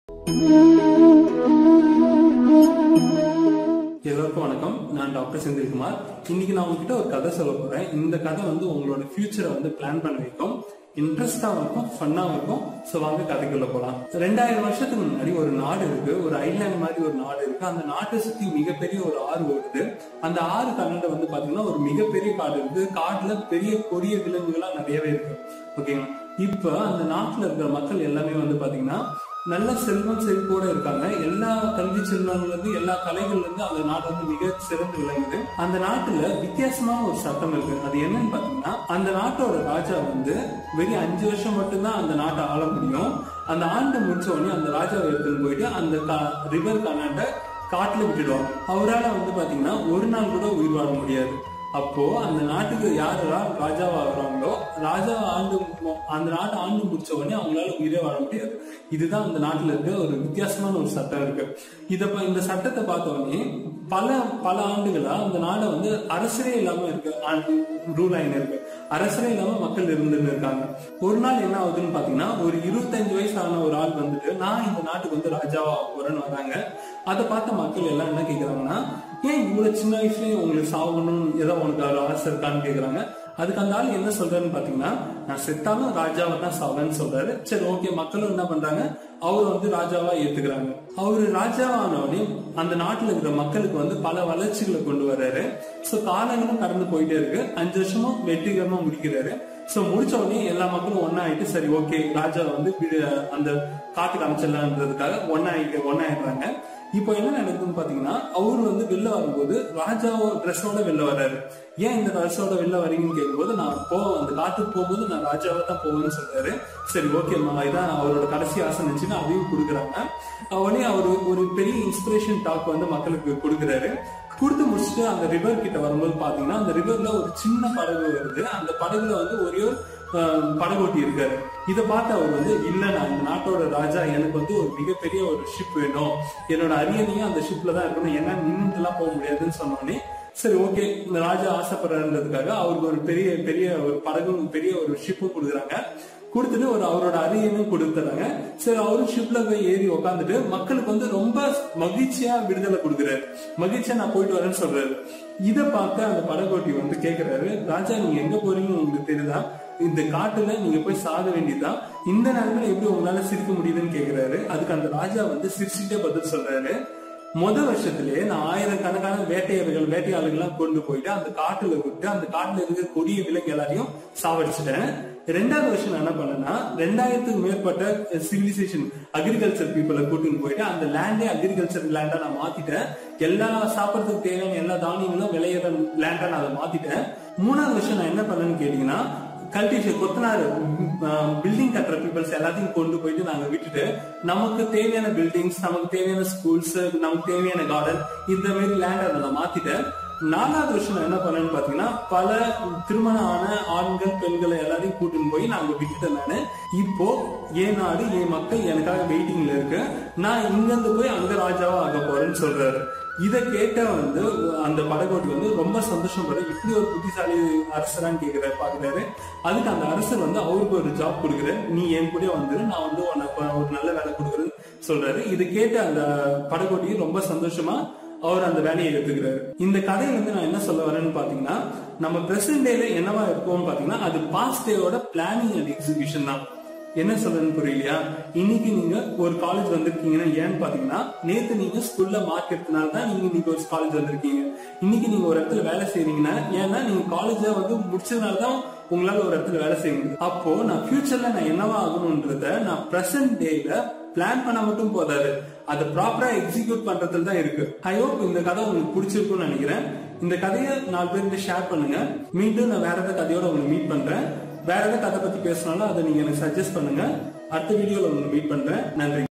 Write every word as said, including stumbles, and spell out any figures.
எல்லாருக்கும் வணக்கம். நான் டாக்டர் செந்தில்குமார். இன்னைக்கு நான் உங்ககிட்ட ஒரு கதை சொல்ல போறேன். இந்த கதை வந்து உங்களோட ஃபியூச்சரை வந்து பிளான் பண்ண வைக்கும், இன்ட்ரெஸ்டாவும் இருக்கும், ஃபன்னாவும் இருக்கும். சோ வாங்க கதைக்குள்ள போலாம். ரெண்டாயிரம் வருஷத்துக்கு முன்னாடி ஒரு நாடு இருக்கு, ஒரு ஐலாண்ட் மாதிரி ஒரு நாடு இருக்கு. அந்த நாட்டை சுத்தி மிகப்பெரிய ஒரு ஆறு ஓடுது. அந்த ஆறு கண்ணாண்ட வந்து பாத்தீங்கன்னா ஒரு மிகப்பெரிய காடு இருக்கு. காட்டுல பெரிய கொடிய விலங்குகளா நிறையவே இருக்கு. ஓகேங்களா? இப்ப அந்த நாட்டுல இருக்கிற மக்கள் எல்லாமே வந்து பாத்தீங்கன்னா நல்ல செல்வம் செழிப்போட இருக்காங்க. எல்லா கல்வி செல்வங்கள்ல இருந்து எல்லா கலைகள்ல இருந்து அந்த நாடு வந்து மிக சிறந்து விளங்குது. அந்த நாட்டுல வித்தியாசமான ஒரு சட்டம் இருக்கு. அது என்னன்னு பாத்தீங்கன்னா, அந்த நாட்டோட ராஜா வந்து வெறும் அஞ்சு வருஷம் மட்டும்தான் அந்த நாட்டை ஆள முடியும். அந்த ஆண்டு முடிச்ச உடனே அந்த ராஜாவை எடுத்துன்னு போயிட்டு அந்த ரிவர் கனாண்ட காட்டுல விட்டுடுவாங்க. அவரால் வந்து பாத்தீங்கன்னா ஒரு நாள் கூட உயிர் வாழ முடியாது. அப்போ அந்த நாட்டுக்கு யாரெல்லாம் ராஜாவா ஆகுறாங்களோ, ராஜா ஆண்டு அந்த நாட்டை ஆண்டு முடிச்ச உடனே அவங்களால உயிரே வாழ முடியாது. இதுதான் அந்த நாட்டுல இருக்க ஒரு வித்தியாசமான ஒரு சட்டம் இருக்கு. இத இந்த சட்டத்தை பார்த்த உடனே பல பல ஆண்டுகளா அந்த நாடை வந்து அரசரே இல்லாம இருக்கு, ரூல் ஆயின்னு இருக்கு. அரசரே இல்லாம மக்கள் இருந்துன்னு இருக்காங்க. ஒரு நாள் என்ன ஆகுதுன்னு பாத்தீங்கன்னா, ஒரு இருபத்தஞ்சு வயசு ஆன ஒரு ஆள் வந்துட்டு நான் இந்த நாட்டுக்கு வந்து ராஜாவா போறேன்னு வராங்க. அதை பார்த்த மக்கள் எல்லாம் என்ன கேக்குறாங்கன்னா, ஏன் இவ்வளவு சின்ன வயசுலயே உங்களுக்கு சாகணும் ஏதோ உனக்கு ஆசை இருக்கான்னு கேக்குறாங்க. அதுக்கு அந்த ஆள் என்ன சொல்றாருன்னு பாத்தீங்கன்னா, நான் செத்தாலும் ராஜாவை தான் சாவேன்னு சொல்றாரு. சரி, ஓகே. மக்களும் என்ன பண்றாங்க, அவரு வந்து ராஜாவா ஏத்துக்கிறாங்க. அவரு ராஜாவானோடனே அந்த நாட்டுல இருக்கிற மக்களுக்கு வந்து பல வளர்ச்சிகளை கொண்டு வர்றாரு. சோ காலங்களும் கடந்து போயிட்டே இருக்கு. அஞ்சு வருஷமும் வெற்றிகரமா முடிக்கிறாரு. சோ முடிச்ச உடனே எல்லா மக்களும் ஒன்னா ஆயிட்டு, சரி ஓகே, ராஜா வந்து அந்த காட்டுக்கு அமைச்சிடலான்றதுக்காக ஒன்னா ஆயிட்டு ஒன்னா ஆயிடுறாங்க. இப்போ என்ன நடக்குதுன்னு பாத்தீங்கன்னா, அவரு வந்து வெளில வரும்போது ராஜாவோ ட்ரெஸ்ஸோட வெளில வர்றாரு. ஏன் இந்த ட்ரெஸ்ஸோட வெளில வரீங்கன்னு கேட்கும்போது, நான் போ அந்த காட்டுக்கு போகும்போது நான் ராஜாவா தான் போவேன்னு சொல்றாரு. சரி ஓகேம்மா, இதான் அவரோட கடைசி ஆசை நினைச்சுன்னு அதையும் கொடுக்குறாங்க. உடனே அவரு ஒரு பெரிய இன்ஸ்பிரேஷன் டாக் வந்து மக்களுக்கு கொடுக்குறாரு. கொடுத்து முடிச்சுட்டு அந்த ரிவர் கிட்ட வரும்போது பாத்தீங்கன்னா, அந்த ரிவர்ல ஒரு சின்ன படகு வருது. அந்த படகுல வந்து ஒரே ஒரு படகோட்டி இருக்காரு. இதை பார்த்து அவர் வந்து, இல்ல நான் இந்த நாட்டோட ராஜா, எனக்கு வந்து ஒரு மிகப்பெரிய ஒரு ஷிப் வேணும், என்னோட அரியணையும் அந்த ஷிப்ல தான் இருக்கணும், ஏன்னா நின்று எல்லாம் போக முடியாதுன்னு சொன்னோடனே, சரி ஓகே, இந்த ராஜா ஆசைப்படுறதுக்காக அவருக்கு ஒரு பெரிய பெரிய ஒரு படகும் பெரிய ஒரு ஷிப்பும் கொடுக்குறாங்க. கொடுத்துட்டு ஒரு அவரோட அரியணையும் கொடுத்துறாங்க. சரி, அவரும் ஷிப்ல போய் ஏறி உட்காந்துட்டு மக்களுக்கு வந்து ரொம்ப மகிழ்ச்சியா விடுதலை கொடுக்குறாரு. மகிழ்ச்சியா நான் போயிட்டு வரேன்னு சொல்றாரு. இதை பார்க்க அந்த படகோட்டி வந்து கேக்குறாரு, ராஜா நீங்க எங்க போறீங்கன்னு உங்களுக்கு தெரியுதா? இந்த காட்டுல நீங்க போய் சாக வேண்டியதுதான், இந்த நேரத்துல எப்படி உங்களால சிரிக்க முடியுதுன்னு கேக்குறாரு. அதுக்கு அந்த ராஜா வந்து சிரிச்சுட்டே பதில் சொல்றாரு, முத வருஷத்திலேயே நான் ஆயிரக்கணக்கான வேட்டையாளர்கள் வேட்டையாளர்கள்லாம் கொண்டு போயிட்டு அந்த காட்டுல விட்டு அந்த காட்டுல இருக்கிற கொடிய விலங்கு எல்லாரையும் சாவடிச்சிட்டேன். ரெண்டாவது வருஷம் நான் என்ன பண்ணேன்னா, ரெண்டாயிரத்துக்கு மேற்பட்ட சிவிலைசேஷன் அக்ரிகல்ச்சர் பீப்புளை கூட்டின்னு போயிட்டு அந்த லேண்டே அக்ரிகல்ச்சர் லேண்டா நான் மாத்திட்டேன். எல்லா சாப்பிடறதுக்கு தேவையான எல்லா தானியங்களும் விளையிற லேண்டா நான் அதை மாத்திட்டேன். மூணாவது வருஷம் நான் என்ன பண்ணேன்னு கேட்டீங்கன்னா, கல்டிவேஷன் கொத்தனார் பில்டிங் கட்டுற பீப்புள்ஸ் எல்லாத்தையும் கொண்டு போயிட்டு நாங்க விட்டுட்டு நமக்கு தேவையான பில்டிங்ஸ், நமக்கு தேவையான ஸ்கூல்ஸ், நமக்கு தேவையான கார்டன், இந்த மாதிரி லேண்ட் அதை நான் மாத்திட்டேன். நாலாவது வருஷம் நான் என்ன பண்ணேன்னு பாத்தீங்கன்னா, பல திருமணம் ஆன ஆண்கள் பெண்களை எல்லாரையும் கூட்டின்னு போய் நாங்க விட்டுட்டேன். நானு இப்போ என் நாடு என் மக்கள் எனக்காக வெயிட்டிங்ல இருக்கு, நான் இங்க இருந்து போய் அங்க ராஜாவா ஆக போறேன்னு சொல்றாரு. இதை கேட்ட வந்து அந்த படகோட்டி வந்து ரொம்ப சந்தோஷப்படுற, இப்படி ஒரு புத்திசாலி அரசரான்னு கேக்குறாரு பாக்குறாரு. அதுக்கு அந்த அரசர் வந்து அவருக்கு ஒரு ஜாப் கொடுக்குறாரு, நீ என் கூட வந்துரு, நான் வந்து உனக்கு ஒரு நல்ல வேலை கொடுக்குறேன்னு சொல்றாரு. இதை கேட்ட அந்த படகோட்டி ரொம்ப சந்தோஷமா அவர் அந்த வேலையை எடுத்துக்கிறாரு. இந்த கதையில வந்து நான் என்ன சொல்ல வரேன்னு பாத்தீங்கன்னா, நம்ம பிரசன்ட் டேல என்னவா இருக்கோம்னு பாத்தீங்கன்னா, அது பாஸ்ட் டேவோட பிளானிங் அண்ட் எக்ஸிகியூஷன் தான். என்ன சொல்றேன்னு புரியலையா? இன்னைக்கு நீங்க ஒரு காலேஜ் வந்திருக்கீங்கன்னா ஏன்னு பாத்தீங்கன்னா, நேத்து நீங்க ஸ்கூல்ல மார்க் எடுத்தனால தான் நீங்க இன்னைக்கு ஒரு காலேஜ் வந்திருக்கீங்க. இன்னைக்கு நீங்க ஒரு இடத்துல வேலை செய்றீங்கன்னா ஏன்னா நீங்க காலேஜ வந்து முடிச்சதுனாலதான் உங்களால ஒரு இடத்துல வேலை செய்ய முடியும். அப்போ நான் ஃபியூச்சர்ல நான் என்னவா ஆகணும்ன்றத நான் பிரசன்ட் டேல பிளான் பண்ண மட்டும் போதாது, அதை ப்ராப்பரா எக்ஸிக்யூட் பண்றதுல தான் இருக்கு. ஐ ஹோப் இந்த கதை உங்களுக்கு பிடிச்சிருக்கும்னு நினைக்கிறேன். இந்த கதையை நாலு பேருக்கு ஷேர் பண்ணுங்க. மீண்டும் நான் வேற ஏதாவது கதையோட உங்களுக்கு மீட் பண்றேன். வேற ஏதாவது கதை பத்தி பேசினாலும் அதை நீங்க எனக்கு சஜஸ்ட் பண்ணுங்க. அடுத்த வீடியோல உங்களுக்கு மீட் பண்றேன். நன்றி.